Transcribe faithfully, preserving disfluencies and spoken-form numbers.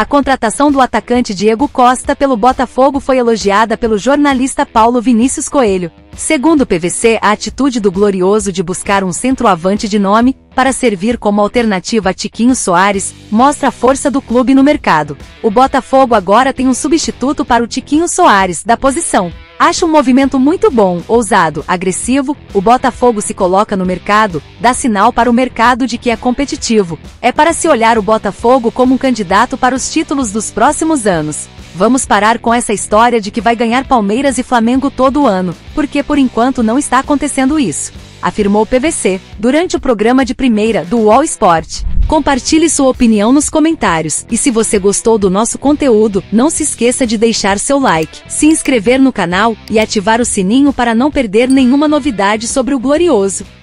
A contratação do atacante Diego Costa pelo Botafogo foi elogiada pelo jornalista Paulo Vinícius Coelho. Segundo o P V C, a atitude do Glorioso de buscar um centroavante de nome, para servir como alternativa a Tiquinho Soares, mostra a força do clube no mercado. O Botafogo agora tem um substituto para o Tiquinho Soares, da posição. Acho um movimento muito bom, ousado, agressivo. O Botafogo se coloca no mercado, dá sinal para o mercado de que é competitivo. É para se olhar o Botafogo como um candidato para os títulos dos próximos anos. Vamos parar com essa história de que vai ganhar Palmeiras e Flamengo todo ano, porque por enquanto não está acontecendo isso, afirmou o P V C, durante o programa de primeira do U O L Sport. Compartilhe sua opinião nos comentários, e se você gostou do nosso conteúdo, não se esqueça de deixar seu like, se inscrever no canal, e ativar o sininho para não perder nenhuma novidade sobre o Glorioso.